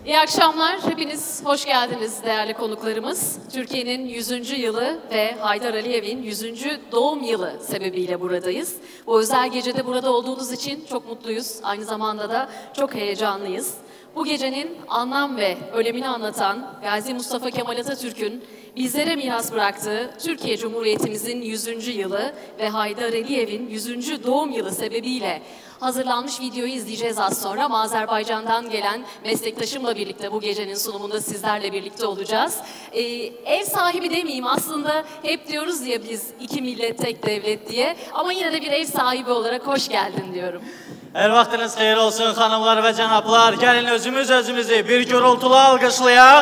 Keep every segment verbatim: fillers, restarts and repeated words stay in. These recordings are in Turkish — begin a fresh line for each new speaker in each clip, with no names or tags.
İyi akşamlar, hepiniz hoş geldiniz değerli konuklarımız. Türkiye'nin yüzüncü yılı ve Haydar Aliyev'in yüzüncü doğum yılı sebebiyle buradayız. Bu özel gecede burada olduğunuz için çok mutluyuz. Aynı zamanda da çok heyecanlıyız. Bu gecenin anlam ve önemini anlatan Gazi Mustafa Kemal Atatürk'ün bizlere miras bıraktığı Türkiye Cumhuriyetimizin yüzüncü yılı ve Haydar Aliyev'in yüzüncü doğum yılı sebebiyle hazırlanmış videoyu izleyeceğiz az sonra. Ama Azerbaycan'dan gelen meslektaşımla birlikte bu gecenin sunumunda sizlerle birlikte olacağız. Ee, ev sahibi demeyeyim, aslında hep diyoruz ya biz iki millet tek devlet diye, ama yine de bir ev sahibi olarak hoş geldin diyorum.
Her vaxtınız xeyir olsun hanımlar ve cənablar. Gəlin özümüz özümüzü bir gürültülü alqışlayaq.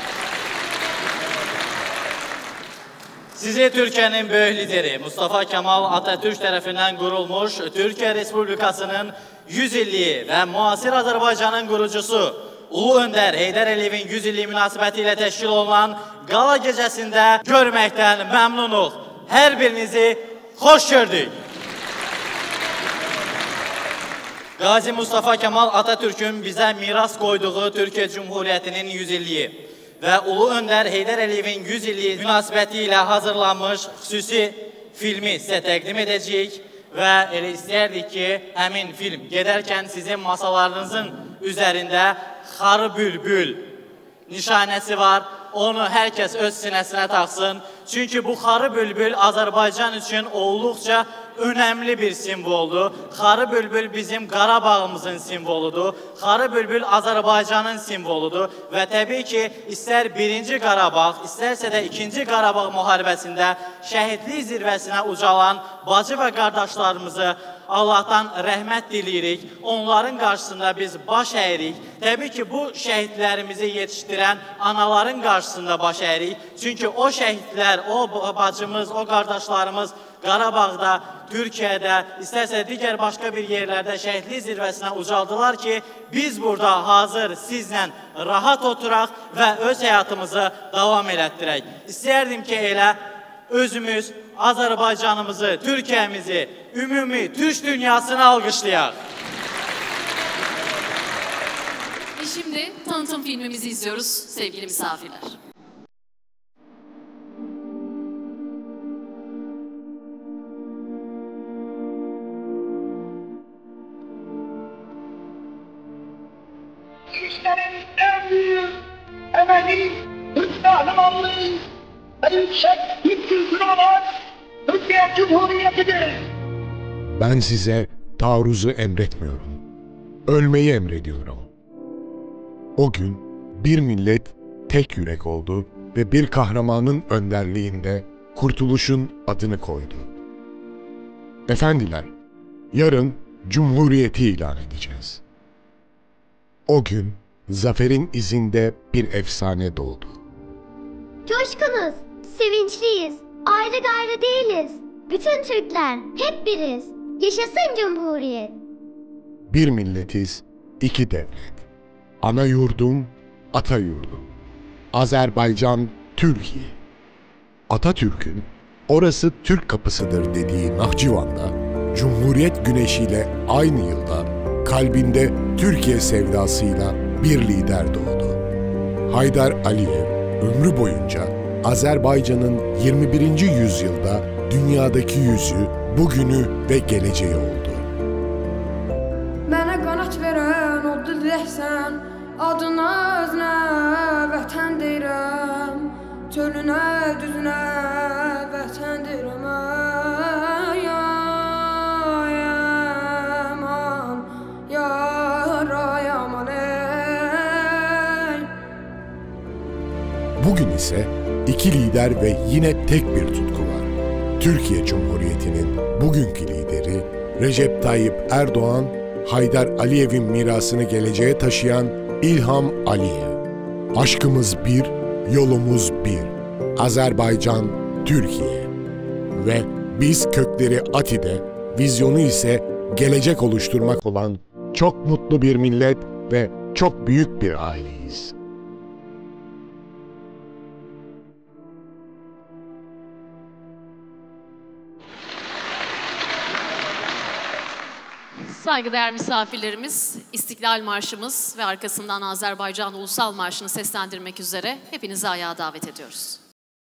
Sizi Türkiye'nin böyük lideri Mustafa Kemal Atatürk tərəfindən qurulmuş Türkiye Respublikasının yüz illiyi ve muasir Azərbaycanın qurucusu Ulu Önder Heydər Əliyevin yüz illiyi münasibəti ilə təşkil olunan qala gecəsində görməkdən məmnunuq. Hər birinizi xoş gördük. Gazi Mustafa Kemal Atatürk'ün bize miras koyduğu Türkiye Cumhuriyeti'nin yüz illiyi ve Ulu Önder Heydər Əliyevin yüz illiyi münasibətiyle hazırlanmış xüsusi filmi size təqdim edəcəyik və elə istəyərdik ki, həmin film gedərkən sizin masalarınızın üzərində Xarı Bülbül nişanəsi var. Onu herkes öz sinəsinə taxsın. Çünkü bu Xarı Bülbül Azerbaycan için olduqca önemli bir simvoldur. Xarı Bülbül bizim Qarabağımızın simvoludur. Xarı Bülbül Azerbaycanın simvoludur. Ve tabii ki ister birinci Qarabağ, isterse de ikinci Qarabağ müharibəsində şəhidlik zirvəsinə ucalan bacı ve kardeşlerimizi Allah'tan rəhmət diləyirik. Onların karşısında biz baş əyirik. Tabii ki bu şəhidlərimizi yetiştirən anaların karşısında baş əyirik. Çünkü o şəhidlər, o bacımız, o kardeşlerimiz Qarabağda, Türkiye'de, isterse diğer başka bir yerlerde şəhidlik zirvəsinə ucaldılar ki, biz burada hazır sizlə rahat oturaq və öz həyatımızı davam elətdirək. İstəyərdim ki, elə özümüz Azerbaycanımızı, Türkiye'mizi, ümumi Türk dünyasını alkışlayaq.
Ve şimdi tanıtım filmimizi izliyoruz sevgili misafirler.
İşlerin en büyük emeli, Türk kahramanlığı ve yüksek Türk kültürü olan Türkiye Cumhuriyeti'dir.
Ben size taarruzu emretmiyorum. Ölmeyi emrediyorum. O gün bir millet tek yürek oldu ve bir kahramanın önderliğinde kurtuluşun adını koydu. Efendiler, yarın Cumhuriyeti ilan edeceğiz. O gün zaferin izinde bir efsane doğdu.
Coşkunuz, sevinçliyiz, ayrı gayrı değiliz. Bütün Türkler hep biriz. Yaşasın Cumhuriyet.
Bir milletiz, iki devlet. Ana yurdum, ata yurdum. Azerbaycan, Türkiye. Atatürk'ün orası Türk kapısıdır dediği Nahçıvan'da Cumhuriyet güneşiyle aynı yılda kalbinde Türkiye sevdasıyla bir lider doğdu. Haydar Aliyev ömrü boyunca Azerbaycan'ın yirmi birinci yüzyılda dünyadaki yüzü, bugünü ve geleceği oldu.
Mənə qanat verən oldu dirəksən, adına özünə vətən deyirəm, çölünə düzünə vətən deyirəm. Ay, ay, aman, yar, ay, aman, ey.
Bugün ise iki lider ve yine tek bir tutku var. Türkiye Cumhuriyeti'nin bugünkü lideri Recep Tayyip Erdoğan, Haydar Aliyev'in mirasını geleceğe taşıyan İlham Aliyev. Aşkımız bir, yolumuz bir. Azerbaycan, Türkiye. Ve biz kökleri Ati'de, vizyonu ise gelecek oluşturmak olan çok mutlu bir millet ve çok büyük bir aileyiz.
Saygıdeğer misafirlerimiz, İstiklal Marşımız ve arkasından Azerbaycan Ulusal Marşı'nı seslendirmek üzere hepinizi ayağa davet ediyoruz.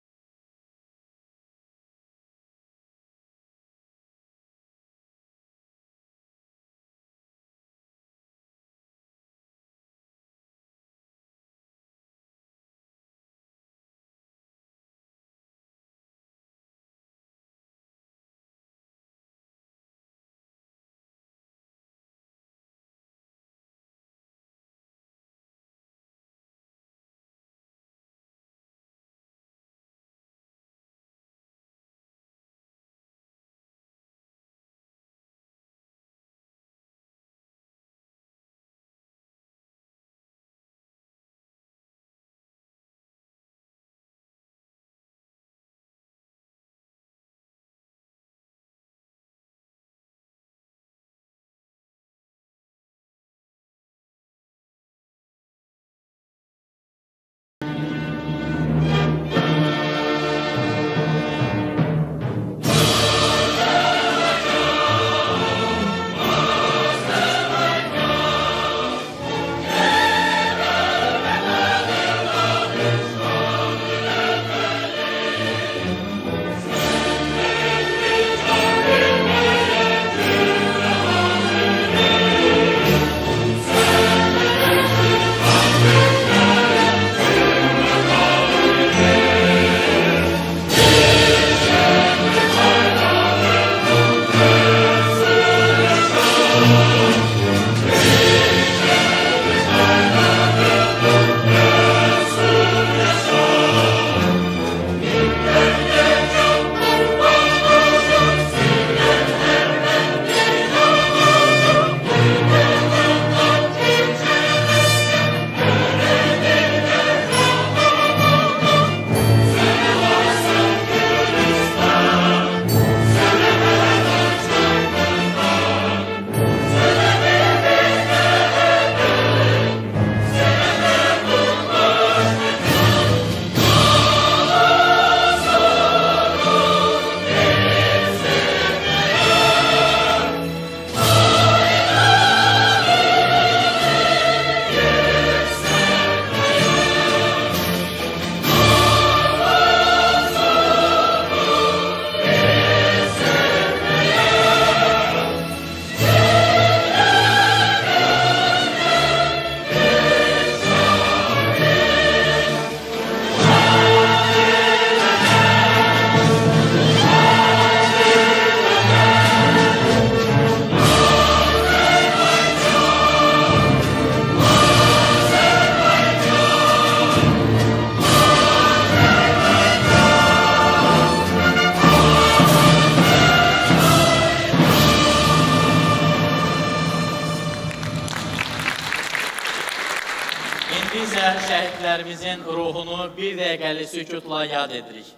şəhidlərimizin ruhunu bir dəqiqəlik sükutla yad edirik.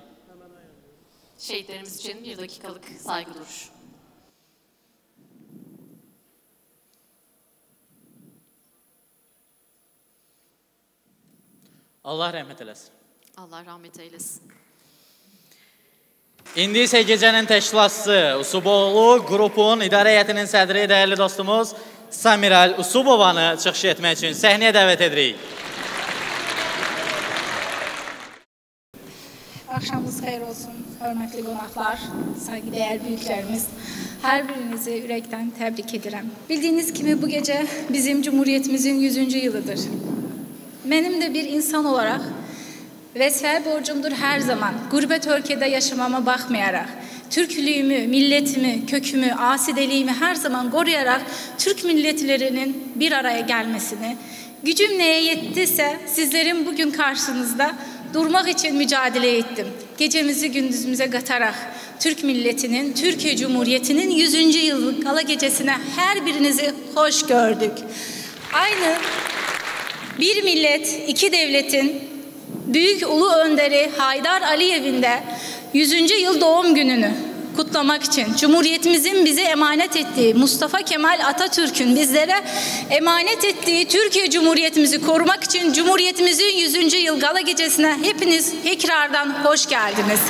Şehitlerimiz için bir dakikalık saygı duruşu.
Allah rəhmət eləsin.
Allah rahmet eylesin.
İndi isə gecənin təşkilatçısı Usuboğlu qrupun idarə heyətinin sədri dəyərli dostumuz Samiral Usubovanı çıxış etmək üçün səhnəyə dəvət edirik.
Axşamınız xeyir olsun, hörmətli qonaqlar, saygıdeğer büyüklərimiz. Hər birinizi ürəkdən təbrik edirəm. Bildiyiniz kimi bu gece bizim Cumhuriyetimizin yüzüncü yılıdır. Benim de bir insan olarak vəzifə borcumdur her zaman. Gurbet ülkede yaşamama bakmayarak, Türklüğümü, milletimi, kökümü, asideliğimi her zaman koruyarak Türk milletlerinin bir araya gelmesini, gücüm neye yettiyse sizlerin bugün karşınızda durmak için mücadele ettim. Gecemizi gündüzümüze katarak Türk milletinin, Türkiye Cumhuriyeti'nin yüzüncü yıllık gala gecesine her birinizi hoş gördük. Aynı bir millet, iki devletin büyük ulu önderi Haydar Aliyev'in de yüzüncü yıl doğum gününü kutlamak için Cumhuriyetimizin bize emanet ettiği, Mustafa Kemal Atatürk'ün bizlere emanet ettiği Türkiye Cumhuriyetimizi korumak için Cumhuriyetimizin yüzüncü yıl gala gecesine hepiniz tekrardan hoş geldiniz.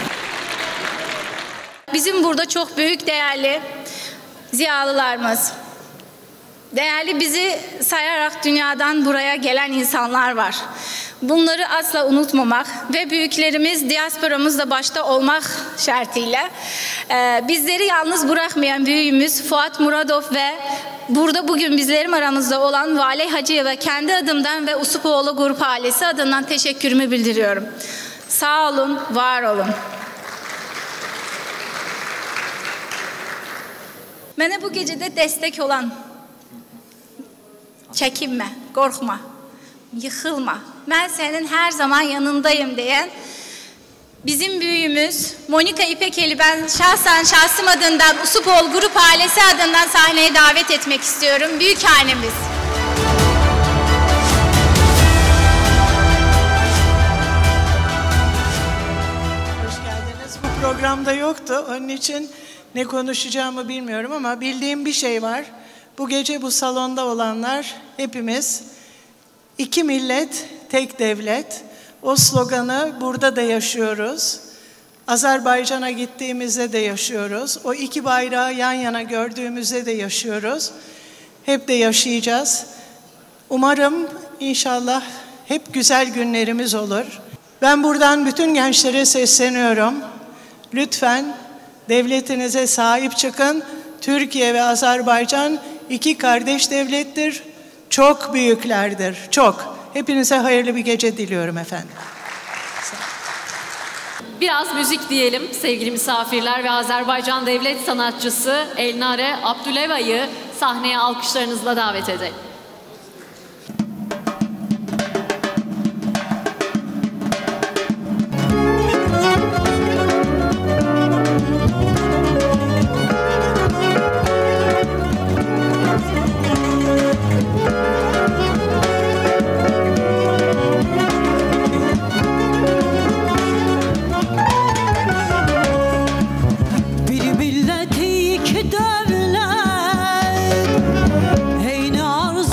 Bizim burada çok büyük değerli ziyalılarımız, Değerli bizi sayarak dünyadan buraya gelen insanlar var. Bunları asla unutmamak ve büyüklerimiz diasporamızda başta olmak şartıyla e, bizleri yalnız bırakmayan büyüğümüz Fuat Muradov ve burada bugün bizlerim aramızda olan Vali Hacı'ya kendi adımdan ve Usupoğlu Grup ailesi adından teşekkürümü bildiriyorum. Sağ olun, var olun. Bana bu gecede destek olan, çekinme, korkma, yıkılma, ben senin her zaman yanındayım diyen bizim büyüğümüz Monika İpekeli ben şahsen şahsım adından Usupoğlu Grup ailesi adından sahneye davet etmek istiyorum. Büyük annemiz.
Hoş geldiniz. Bu programda yoktu. Onun için ne konuşacağımı bilmiyorum ama bildiğim bir şey var. Bu gece bu salonda olanlar hepimiz iki millet, tek devlet. O sloganı burada da yaşıyoruz. Azerbaycan'a gittiğimizde de yaşıyoruz. O iki bayrağı yan yana gördüğümüzde de yaşıyoruz. Hep de yaşayacağız. Umarım inşallah hep güzel günlerimiz olur. Ben buradan bütün gençlere sesleniyorum. Lütfen devletinize sahip çıkın. Türkiye ve Azerbaycan iki kardeş devlettir. Çok büyüklerdir, çok. Hepinize hayırlı bir gece diliyorum efendim.
Biraz müzik diyelim sevgili misafirler ve Azerbaycan devlet sanatçısı Elnare Abdüleva'yı sahneye alkışlarınızla davet edelim.
Bir millet iki devlet, eyni arz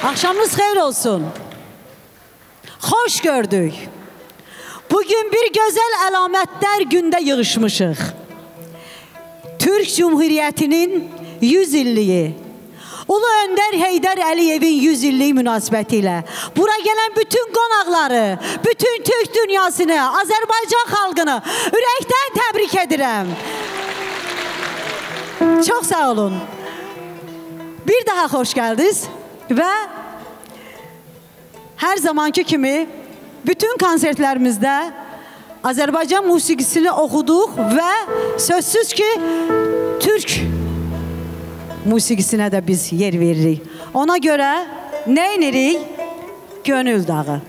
Akşamınız xeyir olsun. Xoş gördük. Bugün bir gözəl əlamətlər gündə yığışmışıq. Türk Cumhuriyyətinin yüz illiyi, Ulu Öndər Heydər Əliyevin yüz illiyi münasibətilə bura gələn bütün qonaqları, bütün Türk dünyasını, Azərbaycan xalqını ürəkdən təbrik edirəm. Çox sağ olun. Bir daha xoş gəldiniz və hər zamanki kimi bütün konsertlərimizdə Azərbaycan musiqisini oxuduq və sözsüz ki, Türk musiqisinə də biz yer veririk. Ona görə nə edirik? Gönül dağı.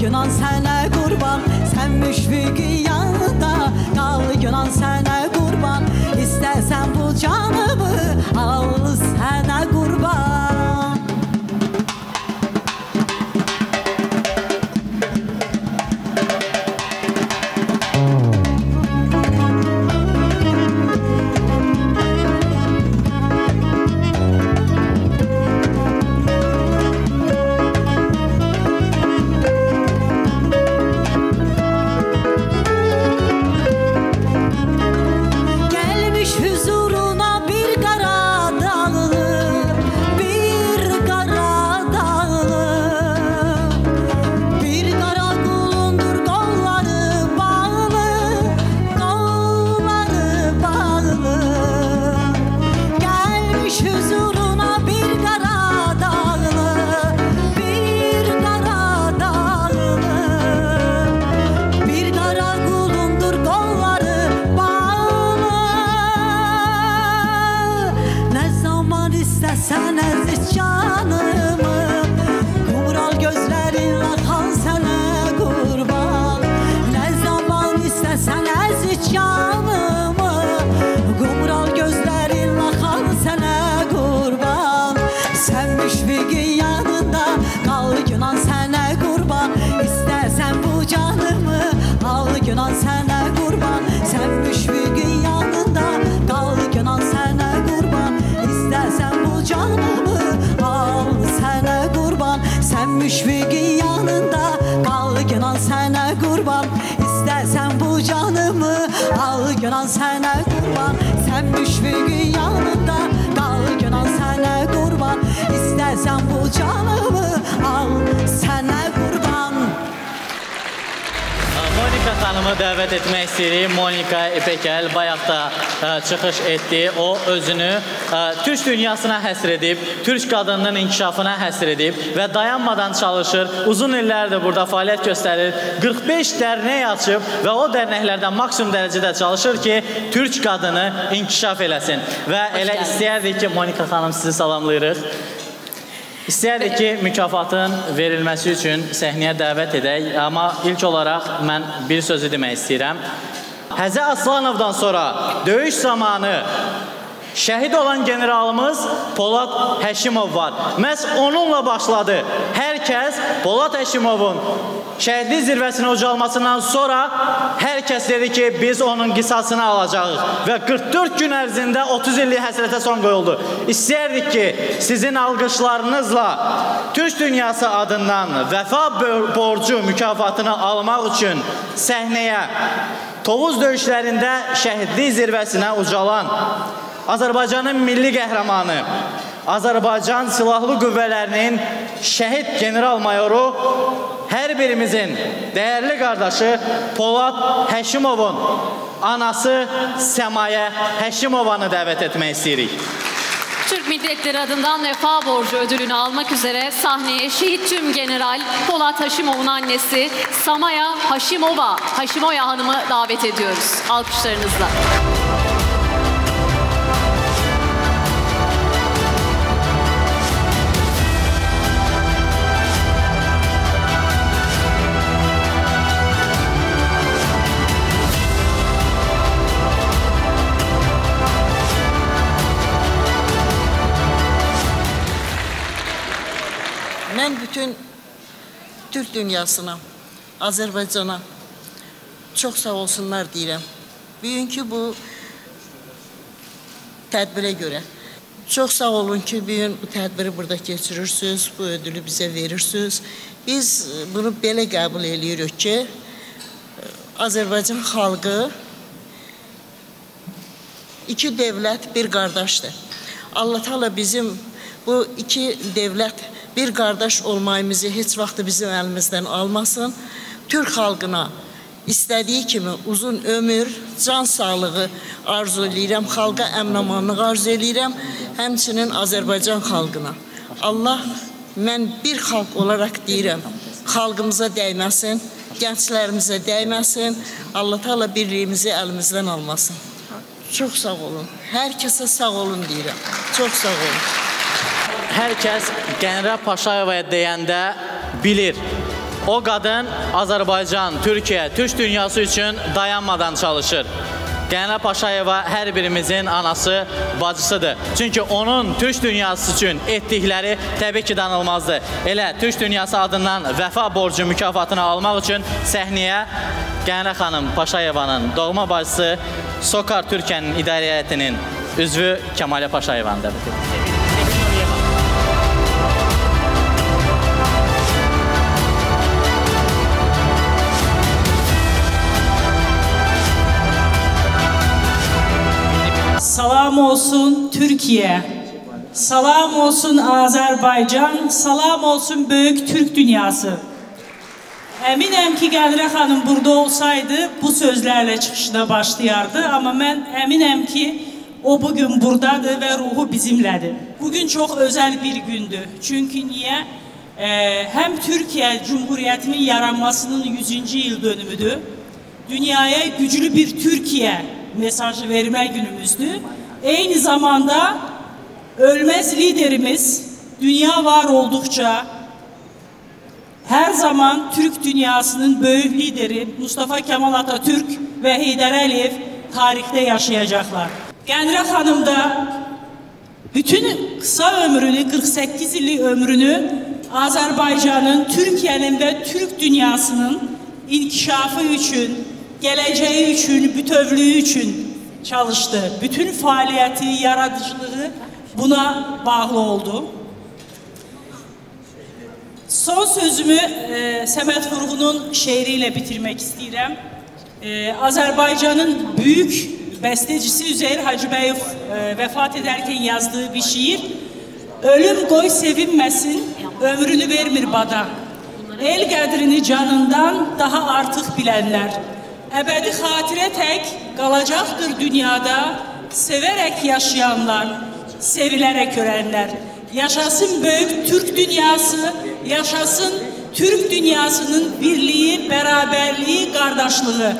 Yunan sənə qurban, sən müşfiqin yanında. Qal Yunan sənə qurban, istəsən bu canımı, al sənə qurban. Yunan sənə qurban, sən müşfiqin yanında. Qal Yunan sənə qurban, istəsən bu canımı, al sənə qurban. Sən müşfiqin yanında, qal Yunan sənə qurban, istəsən bu canımı, al Yunan sənə qurban. Sən müşfiqin yanında, qal Yunan sənə qurban, istəsən bu canımı, al sənə qurban.
Monika xanımı dəvət etmək istəyirik. Monika İpəkəl bayaq da ə, çıxış etdi. O özünü ə, türk dünyasına həsr edib, türk qadınının inkişafına həsr edib və dayanmadan çalışır. Uzun illərdir burada fəaliyyət göstərir. qırx beş dərnək açıb və o dərnəklərdən maksimum dərəcədə çalışır ki, türk qadını inkişaf eləsin. Və elə istəyərdik ki, Monika xanım sizi salamlayırıq. İstəyərdik ki, mükafatın verilməsi üçün səhnəyə dəvət edək, amma ilk olaraq mən bir sözü demək istəyirəm. Həzə Aslanovdan sonra döyüş zamanı şəhid olan generalımız Polad Həşimov var. Məhz onunla başladı. Hər kəs Polad Həşimovun şəhidlik zirvəsinə ucalmasından sonra hər kəs dedi ki, biz onun qisasını alacağıq. Və qırx dörd gün ərzində otuz illik həsrətə son qoyuldu. İstəyərdik ki, sizin alqışlarınızla Türk dünyası adından vəfa borcu mükafatını almaq üçün səhnəyə Tovuz döyüşlərində şəhidlik zirvəsinə ucalan Azərbaycanın milli qəhrəmanı, Azərbaycan Silahlı Qüvvələrinin şəhid general-mayoru, hər birimizin dəyərli qardaşı Polad Həşimovun anası Səmayə Həşimovanı dəvət etmək istəyirik.
Türk Milletleri adından vefa borcu ödülünü almak üzere sahneye şehit tüm general Polat Haşimov'un annesi Samaya Haşimova, Haşimoya Hanım'ı davet ediyoruz. Alkışlarınızla.
Mən bütün Türk dünyasına, Azərbaycana çox sağ olsunlar deyirəm. Bugünkü bu tədbirə görə. Çox sağ olun ki, bugün bu tədbiri burada keçirirsiniz, bu ödülü bizə verirsiniz. Biz bunu belə qəbul edirik ki, Azərbaycan xalqı iki dövlət bir qardaşdır. Allah Teala bizim bu iki dövlət bir qardaş olmayımızı heç vaxt bizim əlimizdən almasın. Türk xalqına istədiyi kimi uzun ömür, can sağlığı arzu edirəm, xalqa əmin-amanlıq arzu edirəm, həmçinin Azərbaycan xalqına. Allah, mən bir xalq olaraq deyirəm, xalqımıza dəyməsin, gənclərimizə dəyməsin, Allah Teala birliyimizi əlimizdən almasın. Çox sağ olun, hər kəsə sağ olun deyirəm, çox sağ olun.
Hər kəs General Paşayevaya deyəndə bilir. O qadın Azərbaycan, Türkiyə, Türk dünyası üçün dayanmadan çalışır. Qəhnə Paşayeva hər birimizin anası, bacısıdır. Çünki onun Türk dünyası üçün etdikləri təbii ki, danılmazdır. Elə Türk dünyası adından vəfa borcu mükafatını almaq üçün səhnəyə Qəhnə xanım Paşayevanın doğma bacısı Sokar Türkiyənin idarəyyətinin üzvü Kəmalə Paşayevanı dəvət edir.
Salam olsun Türkiye, salam olsun Azerbaycan, salam olsun büyük Türk dünyası. Eminəm ki, Qədirə xanım burada olsaydı bu sözlerle çıkışına başlayardı. Ama ben eminəm ki, o bugün buradadır ve ruhu bizimledir. Bugün çok özel bir gündü. Çünkü niye? Ee, hem Türkiye Cumhuriyeti'nin yaranmasının yüzüncü yıl dönümüdür. Dünyaya güçlü bir Türkiye mesajı verme günümüzdü. Aynı zamanda ölmez liderimiz dünya var oldukça her zaman Türk dünyasının büyük lideri Mustafa Kemal Atatürk ve Heydər Əliyev tarihte yaşayacaklar. Qədirə xanım da bütün kısa ömrünü, kırk sekiz illik ömrünü Azerbaycan'ın, Türkiye'nin ve Türk dünyasının inkişafı için, geleceği için, bütövlüğü için çalıştı. Bütün faaliyeti, yaratıcılığı buna bağlı oldu. Son sözümü e, Səməd Vurğunun şeiriyle bitirmek istedim. E, Azerbaycan'ın büyük bestecisi Üzeyir Hacıbəyev e, vefat ederken yazdığı bir şiir. Ölüm koy sevinmesin, ömrünü vermir bada. El qədrini canından daha artık bilenler. Ebedi hatire tek kalacaktır dünyada, severek yaşayanlar, sevilerek ölenler. Yaşasın büyük Türk dünyası, yaşasın Türk dünyasının birliği, beraberliği, kardeşliği.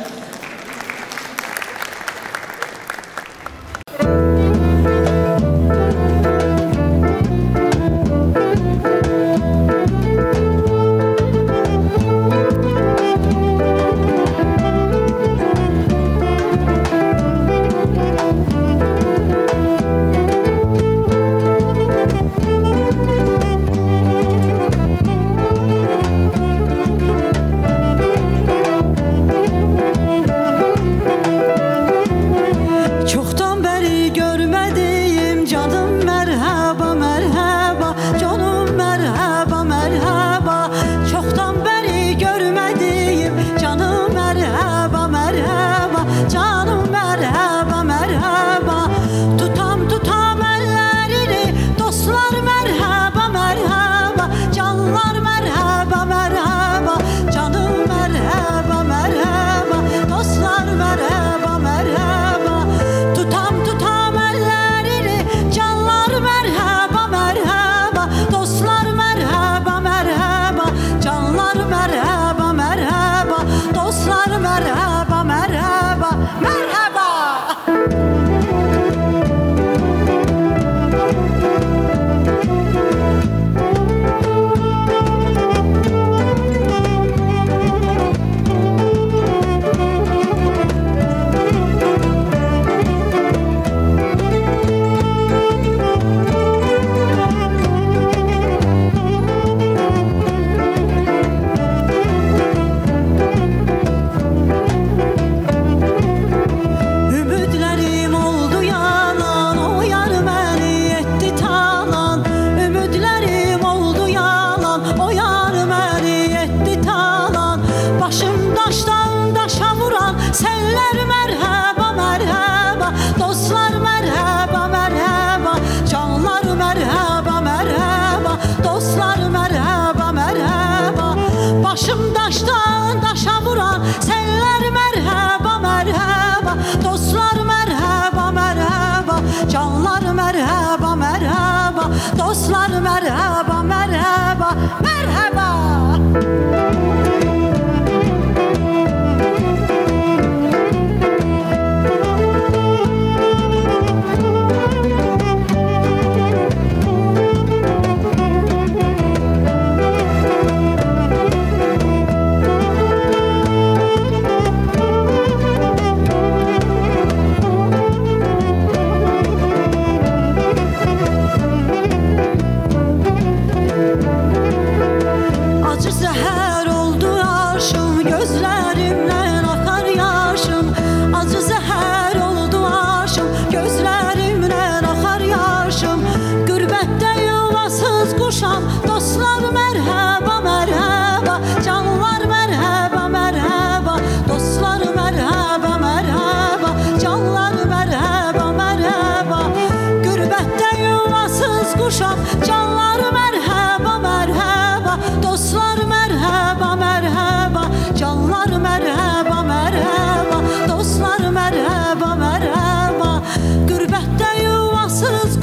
Başım daşdan daşa vuran senler merhaba merhaba, dostlar merhaba merhaba, canlar merhaba merhaba, dostlar merhaba merhaba merhaba.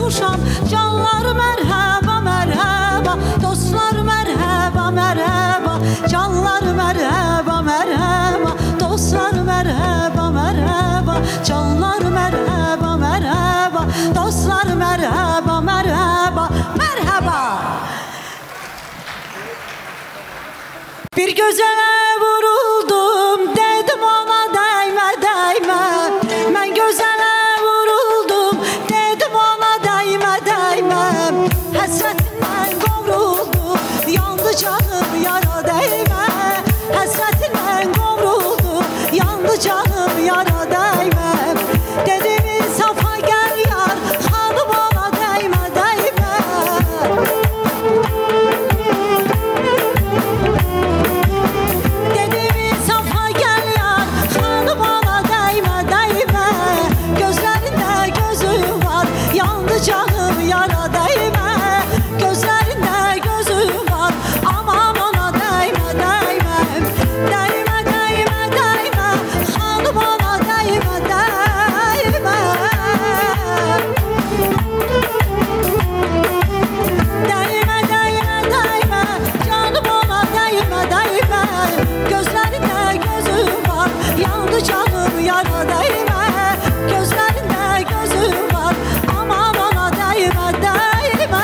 olmuşam. Canlar merhaba, merhaba, dostlar merhaba, merhaba, canlar merhaba, merhaba, dostlar merhaba, merhaba, canlar merhaba, merhaba, dostlar merhaba, merhaba, merhaba. Bir gözele vuruldum, dedim ona değme, değme. Ben gözele vuruldum, dedim ona değme, değme. Həsrətindən qovruldum, yandı canım yara değme. Həsrətindən qovruldum, yandı canım yara değme. Dedim insafa gel yar, xanım ona değme, değme. Dedim insafa gel yar, xanım ona değme, değme. Gözlerinde gözüm var, yandı canım yara değme. Gözlerinde gözüm var, aman ona değme, değme. Değme, değme, değme, xanım ona değme, değme. Değme, değme, değme, canım ona değme, değme. Gözlerinde gözüm var, yandı canım yara değme. Gözlerinde gözüm var, aman ona değme, değme.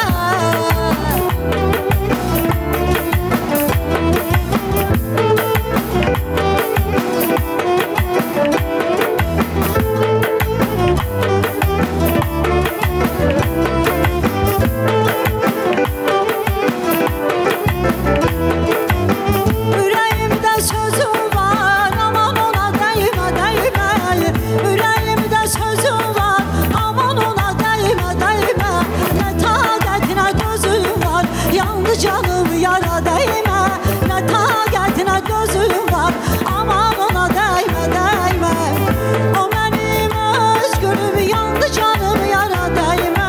Yüreğimde sözüm var, aman ona değme, değme. Yüreğimde sözüm var, aman ona değme, değme. Ne taqətinə gözüm var, yandı canım yara değme. Ne taqətinə gözüm var, aman ona değme, değme. O benim özgürüm, yandı canım yara değme.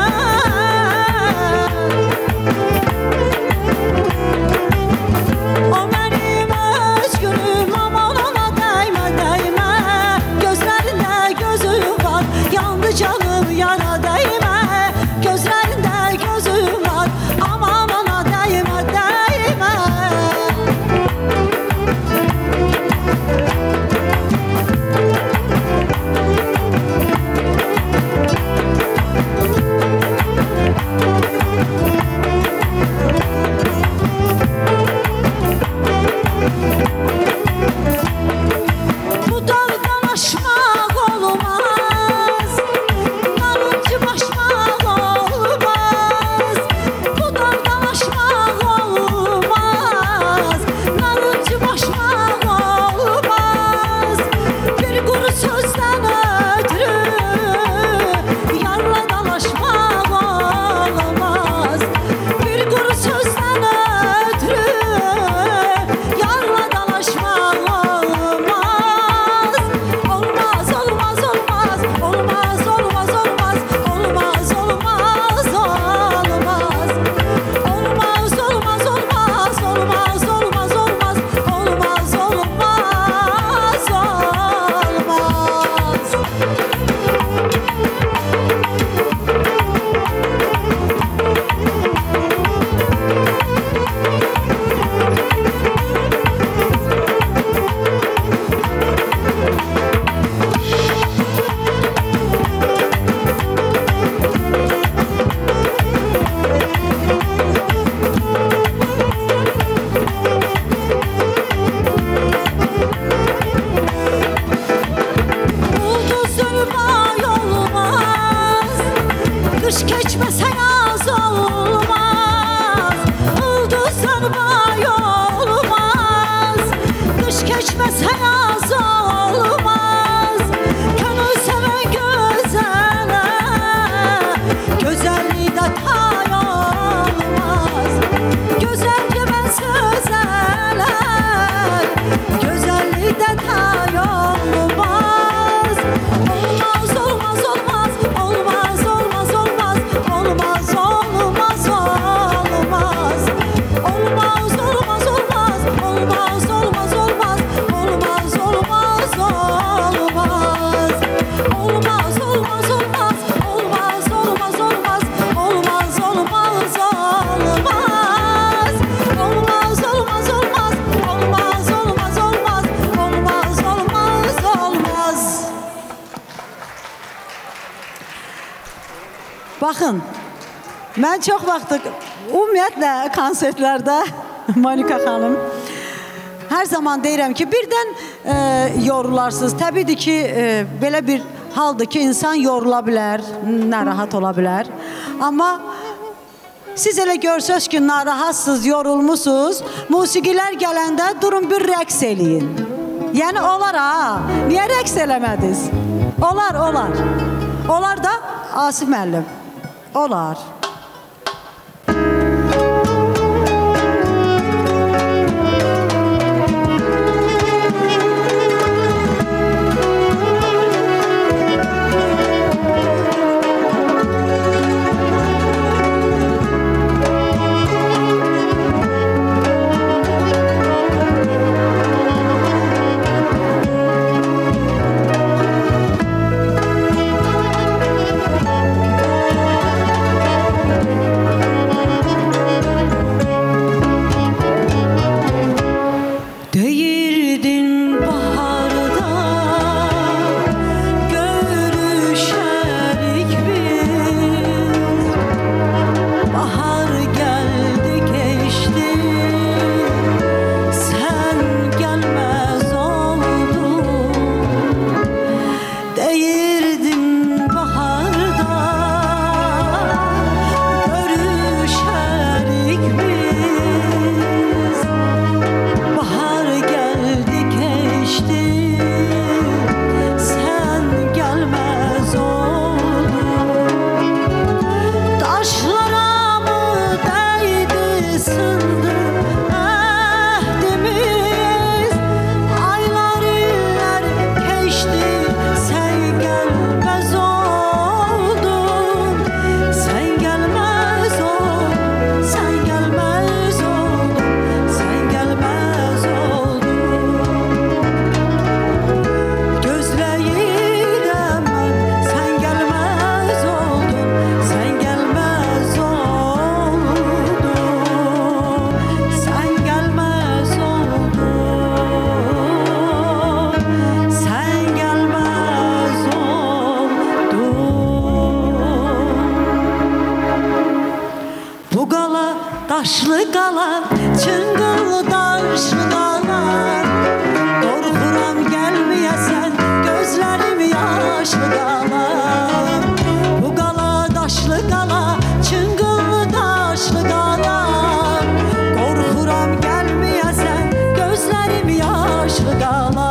O benim özgürüm, aman ona değme, değme. Gözlerinde gözüm var, yandı canım yara değme. Gözlerinde gözüm var, aman ona değme, değme.
Baxın, mən çox vaxt ümumiyyətlə konsertlərdə Monika xanım hər zaman deyirəm ki, birdən e, yorularsınız. Təbiidir ki, e, belə bir haldır ki, insan yorula bilər, narahat ola bilər. Amma siz elə görsəz ki, narahatsınız, yorulmuşsunuz, musiqilər gələndə durun bir rəqs eləyin. Yəni olar ha, niyə rəqs eləmədiniz? Olar, olar. Olar da Asif müəllim, olar.
Daşlı qala, çıngıllı daşlı qala, qorxuram gəlməyəsən, gözlərim yaşlı qala. Bu qala daşlı qala, çıngıllı daşlı qala, qorxuram gəlməyəsən, gözlərim yaşlı qala.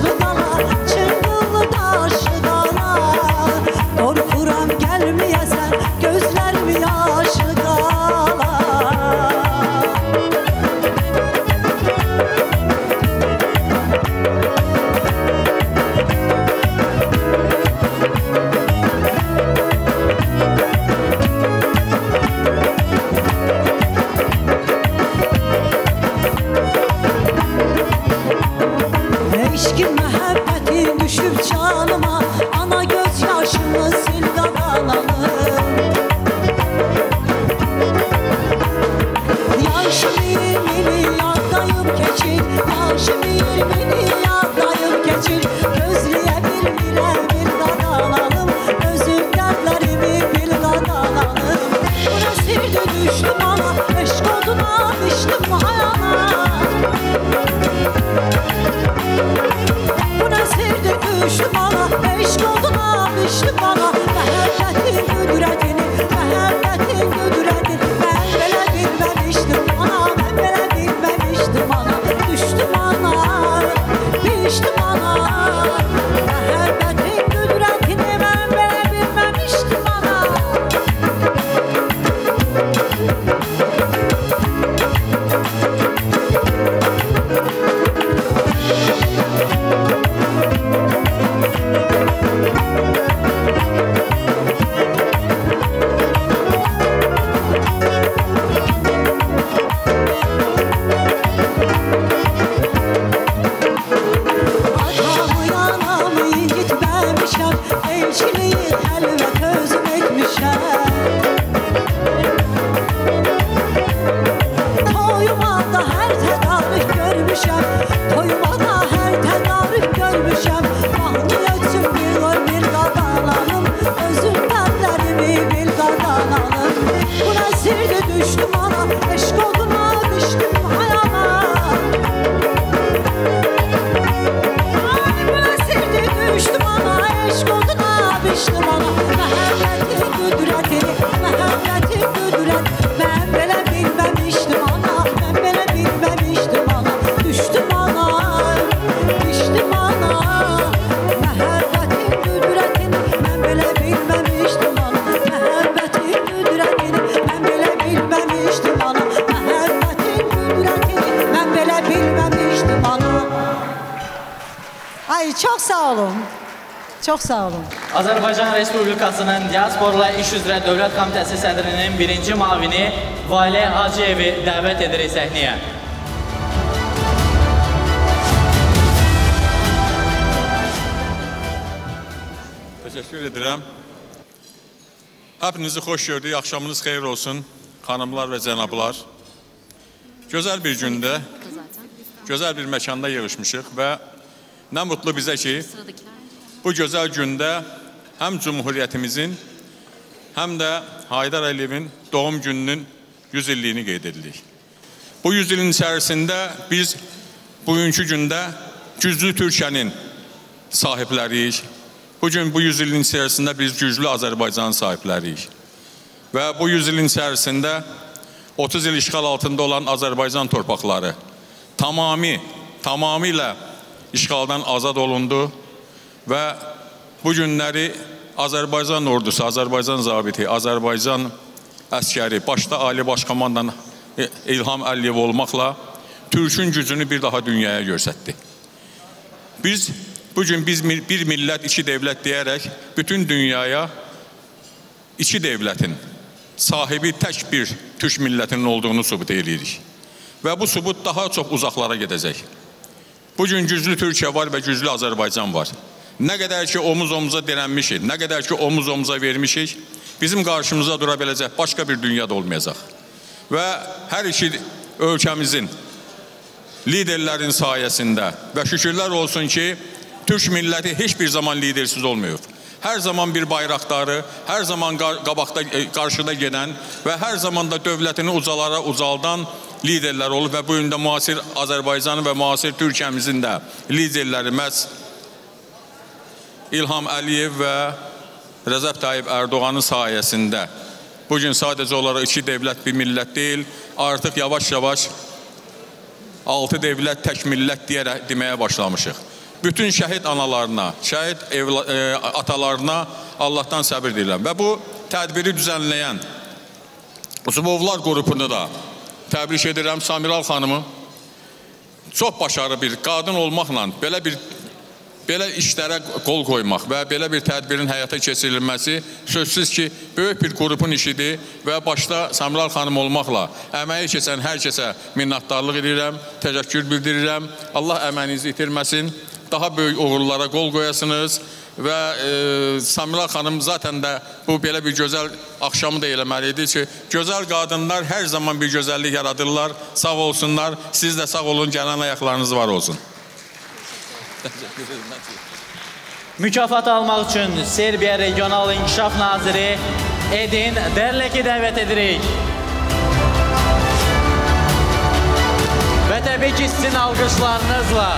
Gelmeyesen da hər tədarük görmüşəm, toymada hər tədarük görmüşəm. Mahnı üçün bir oy bir qadanalım, özün dərdlərimi bil qadanalım. Bu nəsirdir düşdüm ana, eşq oduna düşdüm hayana. Ay bu nəsirdir düşdüm ana, eşq oduna düşdüm ana. Məhəbbətin qüdrətini, məhəbbətin qüdrət. Mən belə bilməmişdim ana, mən belə bilməmişdim ana. Düşdüm ana, düşdüm ana. Məhəbbətin qüdrətini, mən belə bilməmişdim ana. Məhəbbətin qüdrətini, mən belə bilməmişdim ana. Məhəbbətin qüdrətini, mən belə bilməmişdim ana. Ay çox sağ olun. Çox sağ olun.
Azərbaycan Respublikasının Diasporla İş üzrə Dövlət Komitəsi sədrinin birinci mavini Vale Hacıyevi dəvət edirik səhnəyə.
Təşəkkür edirəm. Hepinizi xoş gördük, axşamınız xeyir olsun, xanımlar və cənablar. Gözəl bir gündə, gözəl bir məkanda yığışmışıq və nə mutlu bizə ki, bu gözəl gündə həm Cumhuriyyətimizin, həm də Haydar Əliyevin doğum gününün yüz illiyini qeyd edirik. Bu yüz ilin içərisində biz bugünkü gündə güclü Türkiyənin sahibləriyik. Bugün bu yüz ilin içərisində biz güclü Azərbaycanın sahibləriyik. Və bu yüz ilin içərisində otuz il işğal altında olan Azərbaycan torpaqları tamami, tamamilə işğaldan azad olundu və bu günləri Azərbaycan ordusu, Azərbaycan zabiti, Azərbaycan əskəri, başda Ali Başkomandan İlham Əliyev olmaqla Türkün gücünü bir daha dünyaya göstərdi. Biz bugün biz bir millət, iki devlət deyərək bütün dünyaya iki devlətin sahibi tək bir Türk millətinin olduğunu sübut edirik. Və bu sübut daha çox uzaqlara gedəcək. Bugün güclü Türkiyə var və güclü Azərbaycan var. Nə qədər ki omuz omuza dirənmişik, nə qədər ki omuz omuza vermişik, bizim qarşımıza dura biləcək başqa bir dünyada olmayacaq. Və hər iki ölkəmizin liderlərin sayəsində və şükürlər olsun ki, Türk milləti heç bir zaman lidersiz olmuyor. Hər zaman bir bayraqdarı, hər zaman qabaqda, qarşıda gedən və hər zaman da dövlətini ucalara ucaldan liderlər olub və bu gün də müasir Azərbaycanın və müasir Türkiyəmizin də liderləri məhz İlham Əliyev və Rəcəb Tayyip Ərdoğanın sayəsində bugün sadəcə olaraq iki devlət bir millət deyil, artıq yavaş-yavaş altı devlət tək millət deyərək deməyə başlamışıq. Bütün şəhid analarına, şəhid e, atalarına Allahdan səbir deyirəm. Və bu tədbiri düzənləyən Zubovlar qrupunu da təbrik edirəm. Samiral xanımı çox başarılı bir qadın olmaqla belə bir belə işlərə qol qoymaq və belə bir tədbirin həyata keçirilməsi sözsüz ki, böyük bir qrupun işidir və başda Samiral xanım olmaqla əməyi keçən hər kəsə minnətdarlıq edirəm, təşəkkür bildirirəm. Allah əməyinizi itirməsin. Daha böyük uğurlara qol qoyasınız və e, Samiral xanım zaten də bu belə bir gözəl axşamı da eləməlidir ki, gözəl qadınlar hər zaman bir gözəllik yaradırlar, sağ olsunlar, siz də sağ olun, gələn ayaqlarınız var olsun.
Mükafat almaq üçün Serbiya Regional İnkişaf Naziri Edin Derlek'i dəvət edirik. Və təbii ki, sizin alqışlarınızla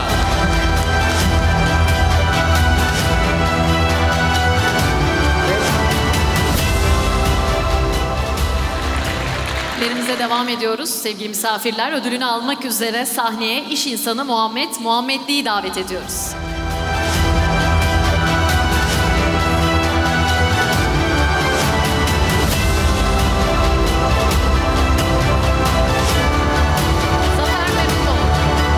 Lerimize devam ediyoruz. Sevgili misafirler, ödülünü almak üzere sahneye iş insanı Muhammed Muhammedli'yi davet ediyoruz. Zafer Mehmetoğlu.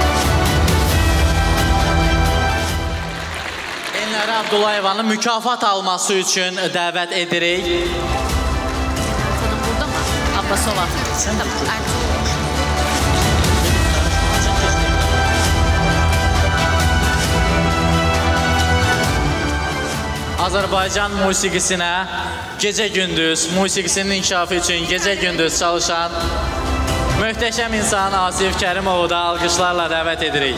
Enləri Abdullayevanı mükafat alması üçün dəvət edirik.
Basova.
Azərbaycan musiqisinə gecə gündüz, musiqisinin inkişafı üçün gecə gündüz çalışan Möhtəşəm insan Asif Kərimovu da alqışlarla dəvət edirik.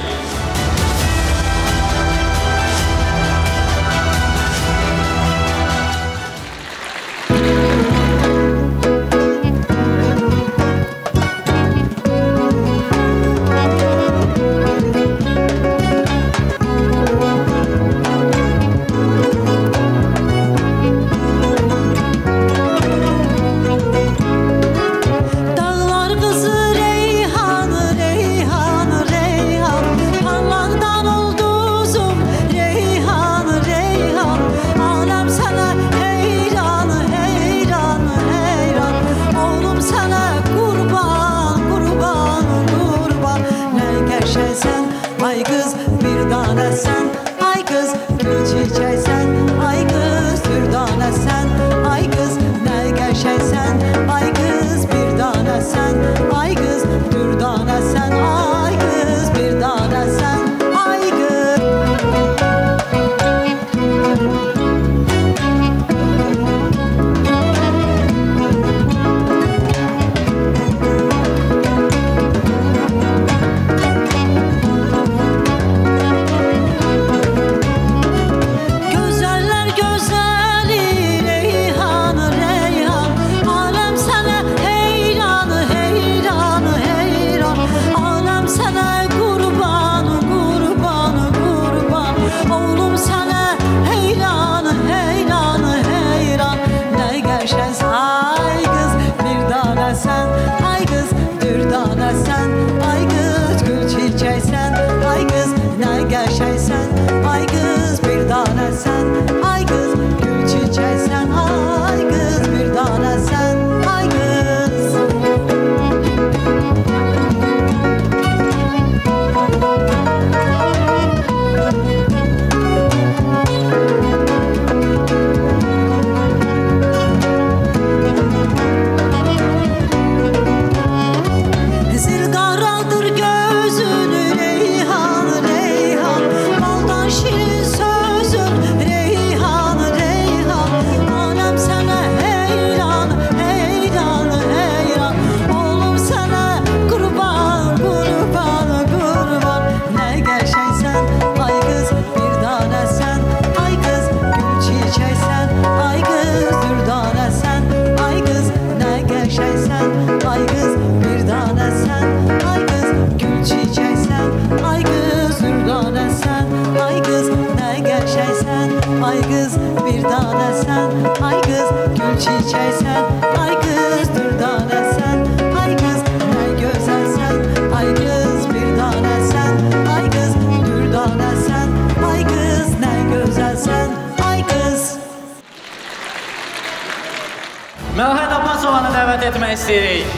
Məlahət Abbasovanı dəvət etmək istəyirik.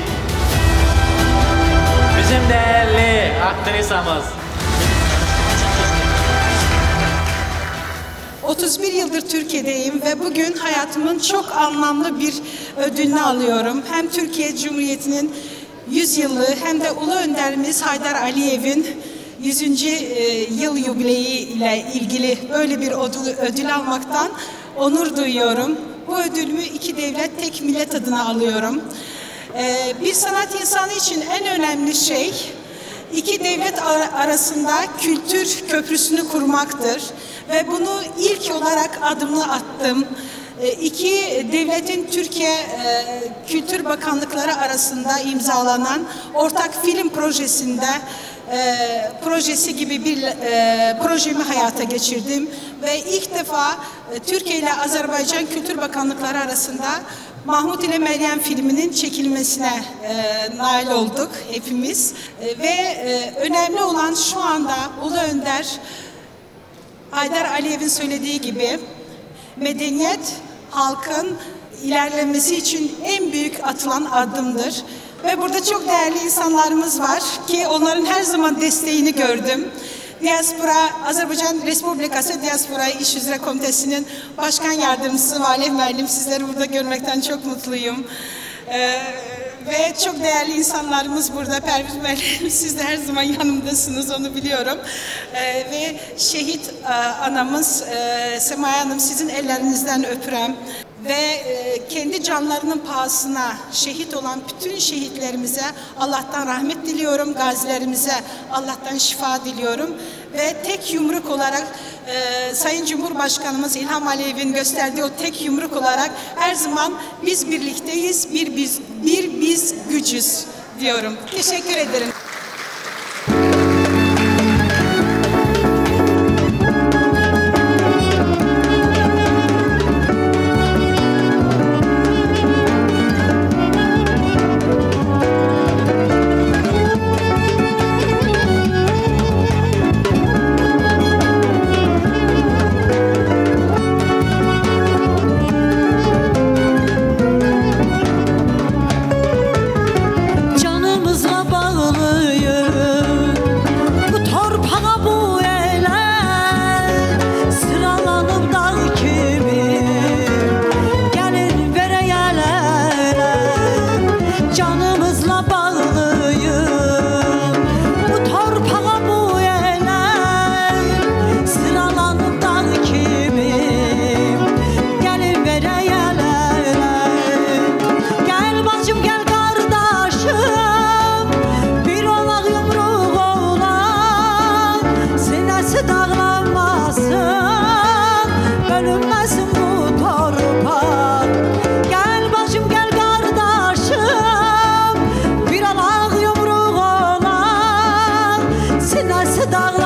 Bizim dəyərli aktrisamız.
otuz bir yıldır Türkiye'deyim ve bugün hayatımın çok anlamlı bir ödülünü alıyorum. Hem Türkiye Cumhuriyeti'nin yüz yılı hem de Ulu Önderimiz Haydar Aliyev'in yüzüncü yıl jubileyi ile ilgili böyle bir ödül, ödül almaktan onur duyuyorum. Bu ödülümü iki devlet tek millet adına alıyorum. Ee, bir sanat insanı için en önemli şey iki devlet arasında kültür köprüsünü kurmaktır. Ve bunu ilk olarak adımını attım. E, iki devletin Türkiye e, Kültür Bakanlıkları arasında imzalanan ortak film projesinde e, projesi gibi bir e, projemi hayata geçirdim. Ve ilk defa e, Türkiye ile Azerbaycan Kültür Bakanlıkları arasında Mahmut ile Meryem filminin çekilmesine e, nail olduk hepimiz. E, ve e, önemli olan şu anda Ulu Önder Haydar Aliyev'in söylediği gibi medeniyet halkın ilerlemesi için en büyük atılan adımdır. Ve burada çok değerli insanlarımız var ki onların her zaman desteğini gördüm. Diaspora, Azerbaycan Respublikası Diaspora İş Üzere Komitesi'nin Başkan Yardımcısı Valih Merlim, sizleri burada görmekten çok mutluyum. Ee, Ve çok değerli insanlarımız burada. Perviz Merlim, siz de her zaman yanımdasınız, onu biliyorum. Ee, ve şehit e, anamız e, Semaya Hanım, sizin ellerinizden öpürəm. ve e, kendi canlarının pahasına şehit olan bütün şehitlerimize Allah'tan rahmet diliyorum. Gazilerimize Allah'tan şifa diliyorum. Ve tek yumruk olarak e, Sayın Cumhurbaşkanımız İlham Aliyev'in gösterdiği o tek yumruk olarak her zaman biz birlikteyiz, bir biz, bir biz gücüz diyorum. Teşekkür ederim.
Dağlar